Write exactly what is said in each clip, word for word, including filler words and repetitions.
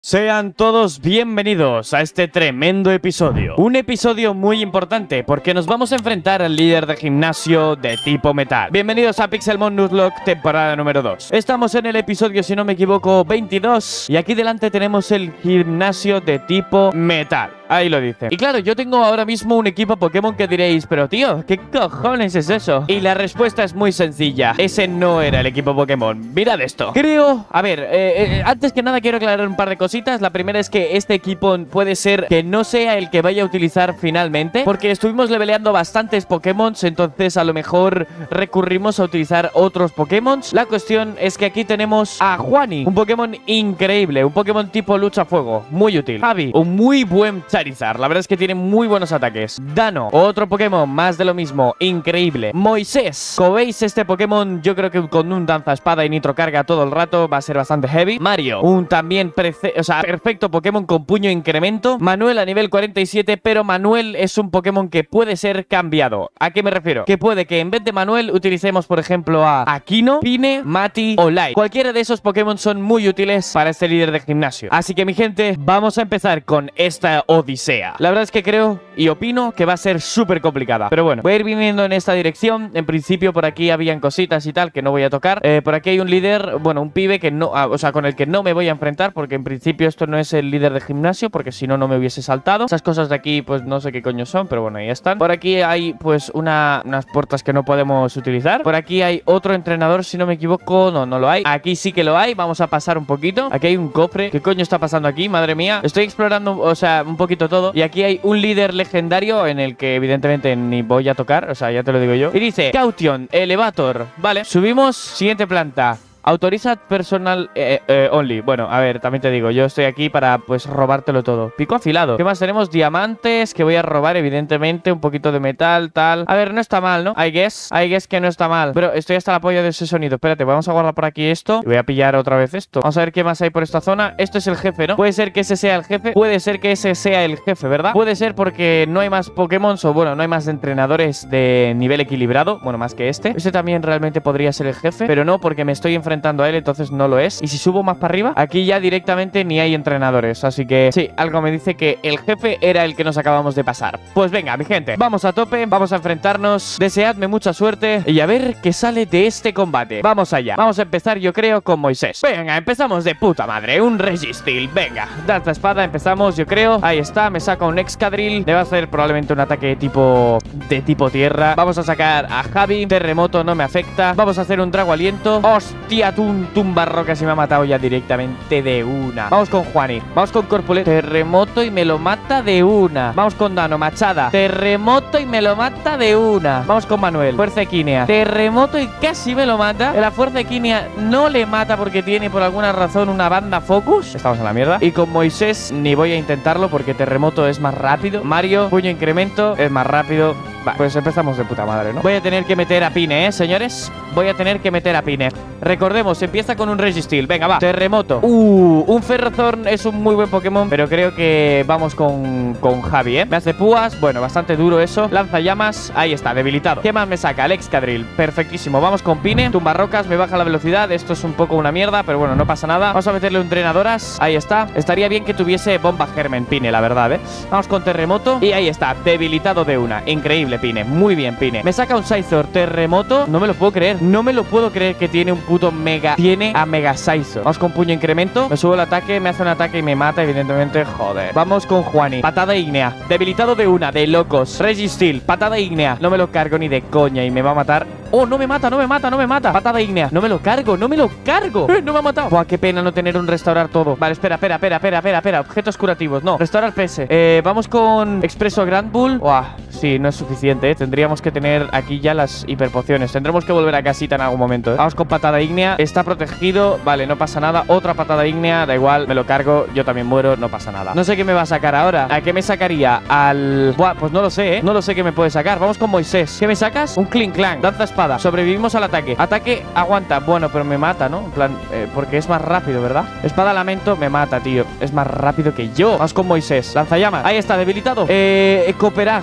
Sean todos bienvenidos a este tremendo episodio. Un episodio muy importante porque nos vamos a enfrentar al líder de gimnasio de tipo metal. Bienvenidos a Pixelmon Nuzlocke, temporada número dos. Estamos en el episodio, si no me equivoco, veintidós. Y aquí delante tenemos el gimnasio de tipo metal. Ahí lo dice. Y claro, yo tengo ahora mismo un equipo Pokémon que diréis, pero tío, ¿qué cojones es eso? Y la respuesta es muy sencilla. Ese no era el equipo Pokémon. Mirad esto. Creo, a ver, eh, eh, antes que nada quiero aclarar un par de cositas. La primera es que este equipo puede ser que no sea el que vaya a utilizar finalmente, porque estuvimos leveleando bastantes Pokémon, entonces a lo mejor recurrimos a utilizar otros Pokémon. La cuestión es que aquí tenemos a Juani, un Pokémon increíble, un Pokémon tipo lucha fuego, muy útil. Javi, un muy buen Charizard, la verdad es que tiene muy buenos ataques. Dano, otro Pokémon más de lo mismo, increíble. Moisés, como veis este Pokémon yo creo que con un danza espada y nitro carga todo el rato va a ser bastante heavy. Mario, un también prece o sea, perfecto Pokémon con puño incremento. Manuel a nivel cuarenta y siete, pero Manuel es un Pokémon que puede ser cambiado. ¿A qué me refiero? Que puede que en vez de Manuel utilicemos por ejemplo a Aquino, Pine, Mati o Light. Cualquiera de esos Pokémon son muy útiles para este líder de gimnasio. Así que mi gente, vamos a empezar con esta odisea. La verdad es que creo y opino que va a ser súper complicada, pero bueno, voy a ir viniendo en esta dirección. En principio por aquí habían cositas y tal que no voy a tocar. eh, Por aquí hay un líder, bueno, un pibe que no, ah, o sea, con el que no me voy a enfrentar, porque en principio esto no es el líder de gimnasio, porque si no, no me hubiese saltado. Esas cosas de aquí, pues no sé qué coño son, pero bueno, ahí están. Por aquí hay, pues, una, unas puertas que no podemos utilizar. Por aquí hay otro entrenador, si no me equivoco. No, no lo hay. Aquí sí que lo hay. Vamos a pasar un poquito. Aquí hay un cofre. ¿Qué coño está pasando aquí? Madre mía. Estoy explorando, o sea, un poquito todo. Y aquí hay un líder legendario en el que evidentemente ni voy a tocar. O sea, ya te lo digo yo. Y dice, Caution, Elevator. Vale, subimos. Siguiente planta. Autoriza personal eh, eh, only. Bueno, a ver, también te digo, yo estoy aquí para, pues, robártelo todo. Pico afilado. ¿Qué más tenemos? Diamantes, que voy a robar, evidentemente. Un poquito de metal, tal. A ver, no está mal, ¿no? I guess. I guess que no está mal. Pero estoy hasta la polla de ese sonido. Espérate, vamos a guardar por aquí esto. Y voy a pillar otra vez esto. Vamos a ver qué más hay por esta zona. Esto es el jefe, ¿no? Puede ser que ese sea el jefe. Puede ser que ese sea el jefe, ¿verdad? Puede ser porque no hay más Pokémon, o bueno, no hay más entrenadores de nivel equilibrado. Bueno, más que este. Este también realmente podría ser el jefe, pero no, porque me estoy enfrentando enfrentando a él, entonces no lo es. Y si subo más para arriba, aquí ya directamente ni hay entrenadores. Así que sí, algo me dice que el jefe era el que nos acabamos de pasar. Pues venga, mi gente, vamos a tope, vamos a enfrentarnos. Deseadme mucha suerte y a ver qué sale de este combate. Vamos allá. Vamos a empezar, yo creo, con Moisés. Venga, empezamos de puta madre. Un Registil. Venga, danza espada, empezamos, yo creo. Ahí está, me saca un Excadrill. Le va a hacer probablemente un ataque de tipo de tipo tierra. Vamos a sacar a Javi. Terremoto no me afecta. Vamos a hacer un Drago Aliento. Hostia, un tumbarroca se me ha matado ya directamente de una. Vamos con Juani. Vamos con Corpulento. Terremoto y me lo mata de una. Vamos con Dano. Machada. Terremoto y me lo mata de una. Vamos con Manuel. Fuerza Equínea. Terremoto y casi me lo mata. La Fuerza Equínea no le mata porque tiene por alguna razón una banda Focus. Estamos en la mierda. Y con Moisés ni voy a intentarlo porque Terremoto es más rápido. Mario, puño incremento, es más rápido. Va, pues empezamos de puta madre, ¿no? Voy a tener que meter a Pine, ¿eh, señores? Voy a tener que meter a Pine. Recordemos, empieza con un Registil. Venga, va. Terremoto. Uh, un Ferrothorn es un muy buen Pokémon, pero creo que vamos con, con Javi, ¿eh? Me hace púas. Bueno, bastante duro eso. Lanzallamas. Ahí está, debilitado. ¿Qué más me saca? El Excadrill. Perfectísimo. Vamos con Pine. Tumbarrocas. Me baja la velocidad. Esto es un poco una mierda, pero bueno, no pasa nada. Vamos a meterle un Drenadoras. Ahí está. Estaría bien que tuviese Bomba Germen Pine, la verdad, ¿eh? Vamos con Terremoto. Y ahí está, debilitado de una. Increíble, Pine. Muy bien, Pine. Me saca un Scizor. Terremoto. No me lo puedo creer. No me lo puedo creer que tiene un puto mega. Tiene a Mega Scizor. Vamos con puño incremento. Me subo el ataque. Me hace un ataque y me mata, evidentemente. Joder. Vamos con Juani. Patada ígnea. Debilitado de una. De locos. Registil. Patada ígnea. No me lo cargo ni de coña y me va a matar. Oh, no me mata, no me mata, no me mata. Patada ígnea. No me lo cargo, no me lo cargo. Eh, no me ha matado. Buah, qué pena no tener un restaurar todo. Vale, espera, espera, espera, espera, espera, espera. Objetos curativos. No. Restaurar P S. Eh, vamos con Expreso Grand Bull. Buah, sí, no es suficiente, ¿eh? Tendríamos que tener aquí ya las hiperpociones. Tendremos que volver a casita en algún momento, ¿eh? Vamos con patada ígnea. Está protegido. Vale, no pasa nada. Otra patada ígnea. Da igual, me lo cargo. Yo también muero. No pasa nada. No sé qué me va a sacar ahora. ¿A qué me sacaría? Al... Buah, pues no lo sé, ¿eh? No lo sé qué me puede sacar. Vamos con Moisés. ¿Qué me sacas? Un Clink Clank. Danza espada. Sobrevivimos al ataque. Ataque, aguanta. Bueno, pero me mata, ¿no? En plan, eh, porque es más rápido, ¿verdad? Espada lamento, me mata, tío. Es más rápido que yo. Vamos con Moisés. Lanzallamas. Ahí está, debilitado. Eh, Cooperag.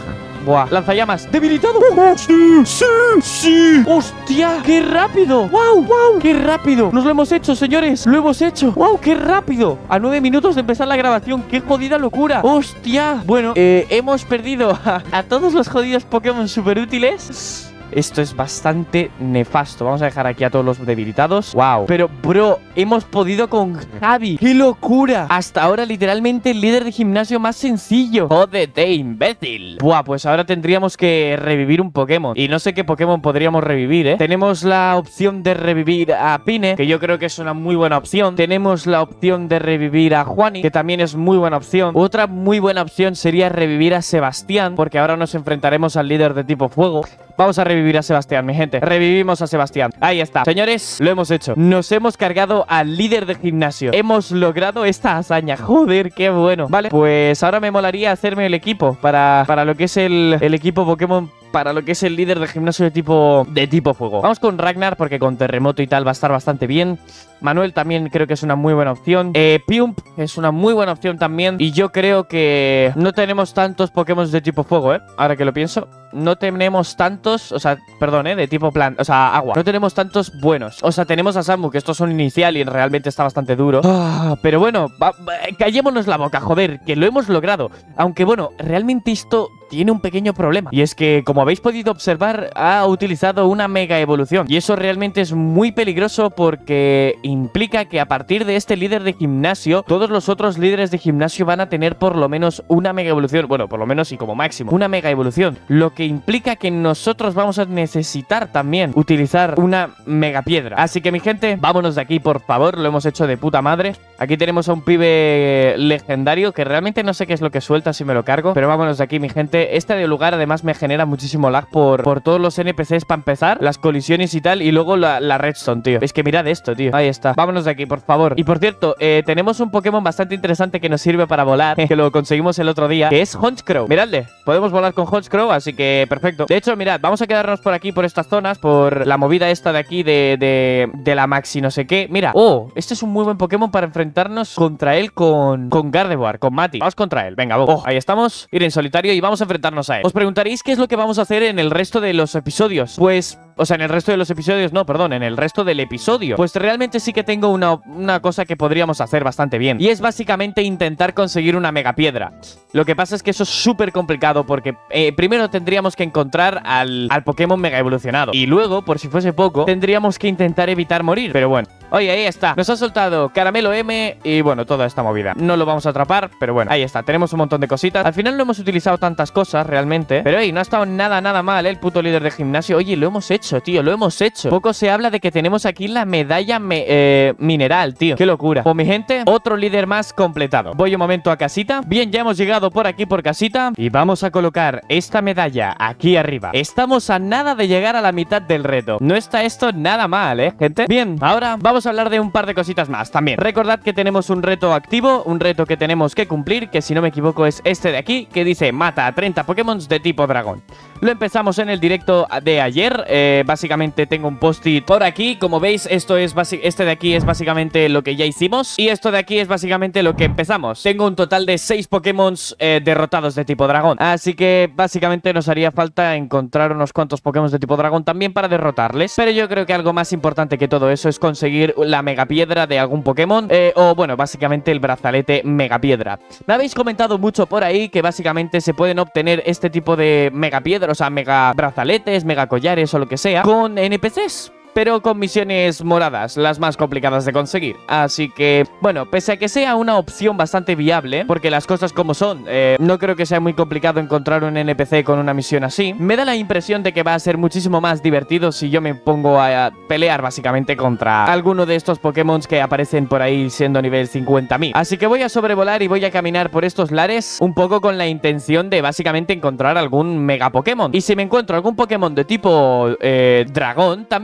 Buah, lanzallamas. ¡Debilitado! ¡Oh, sí! ¡Sí! ¡Sí! ¡Hostia! ¡Qué rápido! ¡Wow! ¡Wow! ¡Qué rápido! Nos lo hemos hecho, señores. Lo hemos hecho. ¡Wow! ¡Qué rápido! A nueve minutos de empezar la grabación. ¡Qué jodida locura! ¡Hostia! Bueno, eh, hemos perdido a, a todos los jodidos Pokémon súper útiles. Esto es bastante nefasto. Vamos a dejar aquí a todos los debilitados. Wow. Pero, bro, hemos podido con Javi. ¡Qué locura! Hasta ahora, literalmente, el líder de gimnasio más sencillo. ¡Jódete, imbécil! Buah, pues ahora tendríamos que revivir un Pokémon. Y no sé qué Pokémon podríamos revivir, ¿eh? Tenemos la opción de revivir a Pine, que yo creo que es una muy buena opción. Tenemos la opción de revivir a Juani, que también es muy buena opción. Otra muy buena opción sería revivir a Sebastián, porque ahora nos enfrentaremos al líder de tipo fuego. Vamos a revivir a Sebastián, mi gente. Revivimos a Sebastián. Ahí está. Señores, lo hemos hecho. Nos hemos cargado al líder de gimnasio. Hemos logrado esta hazaña. Joder, qué bueno. Vale, pues ahora me molaría hacerme el equipo para, para lo que es el, el equipo Pokémon, para lo que es el líder de gimnasio de tipo, de tipo fuego. Vamos con Ragnar porque con terremoto y tal va a estar bastante bien. Manuel también creo que es una muy buena opción. Eh, Piump es una muy buena opción también. Y yo creo que no tenemos tantos Pokémon de tipo fuego, ¿eh? Ahora que lo pienso. No tenemos tantos, o sea, perdón, ¿eh? De tipo plan, o sea, agua. No tenemos tantos buenos. O sea, tenemos a Samu, que estos son inicial y realmente está bastante duro. Ah, pero bueno, va, va, callémonos la boca, joder, que lo hemos logrado. Aunque bueno, realmente esto tiene un pequeño problema. Y es que, como habéis podido observar, ha utilizado una mega evolución. Y eso realmente es muy peligroso porque implica que a partir de este líder de gimnasio, todos los otros líderes de gimnasio van a tener por lo menos una mega evolución. Bueno, por lo menos y como máximo, una mega evolución. Lo que implica que nosotros vamos a necesitar también utilizar una mega piedra. Así que, mi gente, vámonos de aquí, por favor. Lo hemos hecho de puta madre. Aquí tenemos a un pibe legendario que realmente no sé qué es lo que suelta si me lo cargo. Pero vámonos de aquí, mi gente. Este lugar además me genera muchísimo lag por, por todos los N P Cs para empezar, las colisiones y tal, y luego la, la redstone, tío. Es que mirad esto, tío. Ahí está. Vámonos de aquí, por favor. Y por cierto, eh, tenemos un Pokémon bastante interesante que nos sirve para volar, que lo conseguimos el otro día, que es Honchkrow. Miradle, podemos volar con Honchkrow, así que perfecto. De hecho, mirad, vamos a quedarnos por aquí, por estas zonas, por la movida esta de aquí de, de, de la Maxi no sé qué. Mira, oh, este es un muy buen Pokémon para enfrentarnos contra él con, con Gardevoir, con Mati. Vamos contra él, venga, oh, ahí estamos. Ir en solitario y vamos a enfrentarnos a él. Os preguntaréis qué es lo que vamos a hacer en el resto de los episodios. Pues... O sea, en el resto de los episodios, no, perdón, en el resto del episodio. Pues realmente sí que tengo una, una cosa que podríamos hacer bastante bien. Y es básicamente intentar conseguir una mega piedra. Lo que pasa es que eso es súper complicado porque eh, primero tendríamos que encontrar al, al Pokémon mega evolucionado. Y luego, por si fuese poco, tendríamos que intentar evitar morir. Pero bueno. Oye, ahí está. Nos ha soltado Caramelo M y bueno, toda esta movida. No lo vamos a atrapar, pero bueno, ahí está. Tenemos un montón de cositas. Al final no hemos utilizado tantas cosas realmente. Pero hey, no ha estado nada, nada mal, ¿eh? El puto líder de gimnasio. Oye, lo hemos hecho, tío, lo hemos hecho. Poco se habla de que tenemos aquí la medalla me eh, mineral, tío. Qué locura. Pues mi gente, otro líder más completado. Voy un momento a casita. Bien, ya hemos llegado por aquí por casita y vamos a colocar esta medalla aquí arriba. Estamos a nada de llegar a la mitad del reto. No está esto nada mal, ¿eh, gente? Bien, ahora vamos a hablar de un par de cositas más también. Recordad que tenemos un reto activo, un reto que tenemos que cumplir, que si no me equivoco es este de aquí, que dice mata a treinta Pokémon de tipo dragón. Lo empezamos en el directo de ayer. eh, Básicamente tengo un post-it por aquí. Como veis, esto es este de aquí es básicamente lo que ya hicimos. Y esto de aquí es básicamente lo que empezamos. Tengo un total de seis Pokémon eh, derrotados de tipo dragón. Así que básicamente nos haría falta encontrar unos cuantos Pokémon de tipo dragón también para derrotarles. Pero yo creo que algo más importante que todo eso es conseguir la megapiedra de algún Pokémon. eh, O bueno, básicamente el brazalete megapiedra. Me habéis comentado mucho por ahí que básicamente se pueden obtener este tipo de megapiedra, o sea, mega brazaletes, mega collares o lo que sea, con N P Cs, pero con misiones moradas, las más complicadas de conseguir. Así que, bueno, pese a que sea una opción bastante viable, porque las cosas como son, eh, no creo que sea muy complicado encontrar un N P C con una misión así, me da la impresión de que va a ser muchísimo más divertido si yo me pongo a pelear básicamente contra alguno de estos Pokémon que aparecen por ahí siendo nivel cincuenta mil. Así que voy a sobrevolar y voy a caminar por estos lares un poco con la intención de básicamente encontrar algún mega Pokémon. Y si me encuentro algún Pokémon de tipo eh, dragón, también lo voy a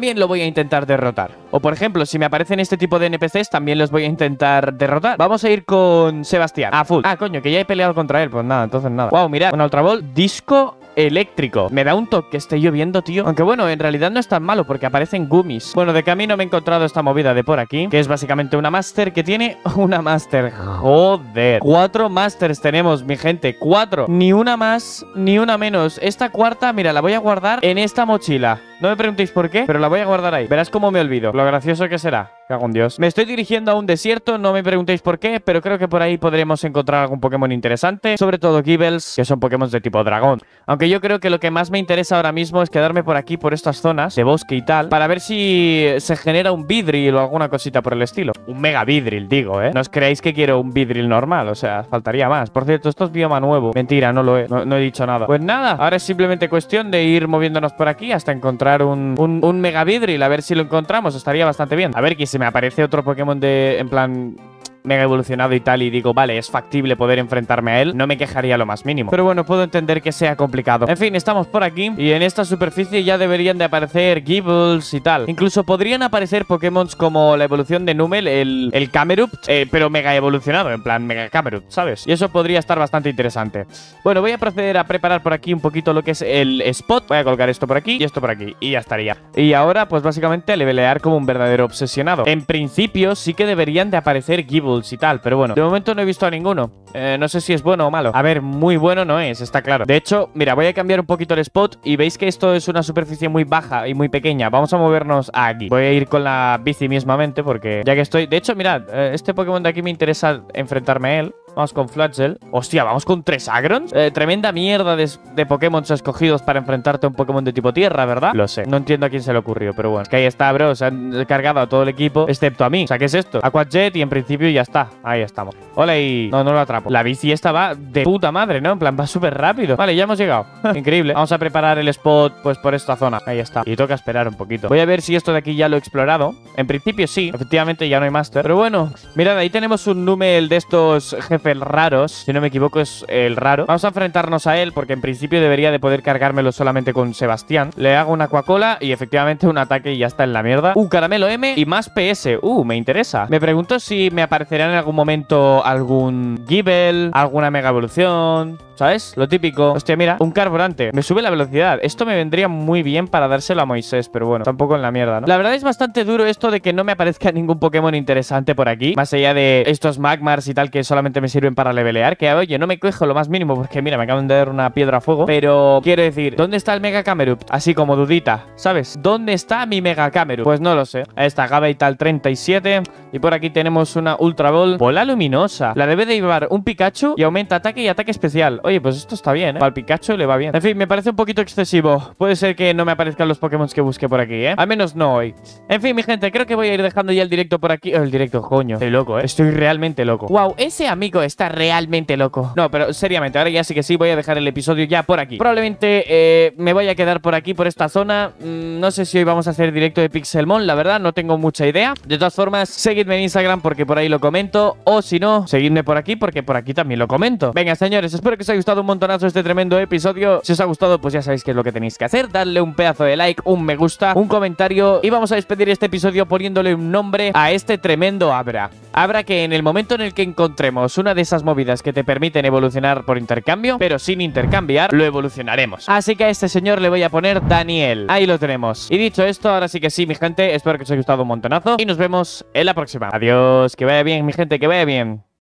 a intentar derrotar. O por ejemplo, si me aparecen este tipo de N P Cs, también los voy a intentar derrotar. Vamos a ir con Sebastián, a full. Ah, coño, que ya he peleado contra él. Pues nada, entonces nada. Wow, mirad, una Ultra Ball, disco eléctrico. Me da un toque que esté lloviendo, tío. Aunque bueno, en realidad no es tan malo porque aparecen gummies. Bueno, de camino me he encontrado esta movida de por aquí, que es básicamente una Master que tiene una Master. Joder. Cuatro Masters tenemos, mi gente. Cuatro. Ni una más, ni una menos. Esta cuarta, mira, la voy a guardar en esta mochila. No me preguntéis por qué, pero la voy a guardar ahí. Verás cómo me olvido. Lo gracioso que será. Cago en Dios. Me estoy dirigiendo a un desierto, no me preguntéis por qué, pero creo que por ahí podremos encontrar algún Pokémon interesante. Sobre todo Gibles, que son Pokémon de tipo dragón. Aunque yo creo que lo que más me interesa ahora mismo es quedarme por aquí, por estas zonas de bosque y tal, para ver si se genera un Vidril o alguna cosita por el estilo. Un Mega Vidril, digo, ¿eh? No os creáis que quiero un Vidril normal, o sea, faltaría más. Por cierto, esto es bioma nuevo. Mentira, no lo he, no, no he dicho nada. Pues nada, ahora es simplemente cuestión de ir moviéndonos por aquí hasta encontrar un, un, un Mega Vidril, a ver si lo encontramos. Estaría bastante bien. A ver, que si me aparece otro Pokémon de, en plan, mega evolucionado y tal, y digo, vale, es factible poder enfrentarme a él, no me quejaría lo más mínimo. Pero bueno, puedo entender que sea complicado. En fin, estamos por aquí y en esta superficie ya deberían de aparecer Gibles y tal. Incluso podrían aparecer Pokémon como la evolución de Numel, el, el Camerupt, eh, pero mega evolucionado, en plan mega Camerupt, ¿sabes? Y eso podría estar bastante interesante. Bueno, voy a proceder a preparar por aquí un poquito lo que es el spot. Voy a colocar esto por aquí y esto por aquí y ya estaría. Y ahora, pues básicamente a levelear como un verdadero obsesionado. En principio sí que deberían de aparecer Gibles y tal, pero bueno, de momento no he visto a ninguno. eh, No sé si es bueno o malo. A ver, muy bueno no es, está claro. De hecho, mira, voy a cambiar un poquito el spot y veis que esto es una superficie muy baja y muy pequeña. Vamos a movernos aquí. Voy a ir con la bici mismamente porque ya que estoy... De hecho, mirad, eh, este Pokémon de aquí me interesa enfrentarme a él. Vamos con Flatzel. Hostia, vamos con tres Agrons. Eh, tremenda mierda de, de Pokémon escogidos para enfrentarte a un Pokémon de tipo tierra, ¿verdad? Lo sé. No entiendo a quién se le ocurrió, pero bueno. Es que ahí está, bro. Se han cargado a todo el equipo, excepto a mí. O sea, ¿qué es esto? Aqua Jet y en principio ya está. Ahí estamos. Hola y... No, no lo atrapo. La bici esta va de puta madre, ¿no? En plan, va súper rápido. Vale, ya hemos llegado. Increíble. Vamos a preparar el spot, pues, por esta zona. Ahí está. Y toca esperar un poquito. Voy a ver si esto de aquí ya lo he explorado. En principio sí. Efectivamente ya no hay Master. Pero bueno, mirad, ahí tenemos un Numel de estos jefes raros. Si no me equivoco es el raro. Vamos a enfrentarnos a él porque en principio debería de poder cargármelo solamente con Sebastián. Le hago una Aquacola y efectivamente un ataque y ya está en la mierda. Un Caramelo M y más P S. Uh, me interesa. Me pregunto si me aparecerá en algún momento algún Gible, alguna Mega Evolución... ¿Sabes? Lo típico. Hostia, mira, un carburante. Me sube la velocidad. Esto me vendría muy bien para dárselo a Moisés, pero bueno, tampoco en la mierda, ¿no? La verdad es bastante duro esto de que no me aparezca ningún Pokémon interesante por aquí, más allá de estos Magmars y tal que solamente me sirven para levelear, que oye, no me cojo lo más mínimo porque mira, me acaban de dar una piedra a fuego, pero quiero decir, ¿dónde está el Mega Camerupt? Así como dudita, ¿sabes? ¿Dónde está mi Mega Camerupt? Pues no lo sé. Ahí está, Gabaital treinta y siete y por aquí tenemos una Ultra Ball. Bola luminosa. La debe de llevar un Pikachu y aumenta ataque y ataque especial. Oye, pues esto está bien, ¿eh? Para el Pikachu le va bien. En fin, me parece un poquito excesivo. Puede ser que no me aparezcan los Pokémon que busque por aquí, ¿eh? Al menos no hoy. En fin, mi gente, creo que voy a ir dejando ya el directo por aquí. Oh, el directo, coño. Estoy loco, ¿eh? Estoy realmente loco. Wow, ese amigo está realmente loco. No, pero seriamente, ahora ya sí que sí voy a dejar el episodio ya por aquí. Probablemente eh, me voy a quedar por aquí, por esta zona. Mm, no sé si hoy vamos a hacer directo de Pixelmon, la verdad, no tengo mucha idea. De todas formas, seguidme en Instagram porque por ahí lo comento. O si no, seguidme por aquí porque por aquí también lo comento. Venga, señores, espero que os haya gustado un montonazo este tremendo episodio. Si os ha gustado, pues ya sabéis qué es lo que tenéis que hacer. Darle un pedazo de like, un me gusta, un comentario. Y vamos a despedir este episodio poniéndole un nombre a este tremendo Abra. Abra que en el momento en el que encontremos una de esas movidas que te permiten evolucionar por intercambio, pero sin intercambiar, lo evolucionaremos. Así que a este señor le voy a poner Daniel. Ahí lo tenemos. Y dicho esto, ahora sí que sí, mi gente, espero que os haya gustado un montonazo y nos vemos en la próxima. Adiós, que vaya bien, mi gente, que vaya bien.